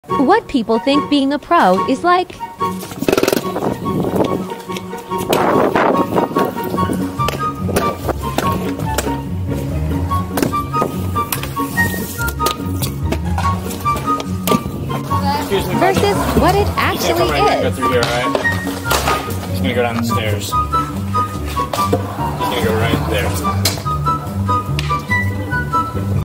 What people think being a pro is like. Versus what it actually Go is. through here, right? He's gonna go down the stairs. He's gonna go right there.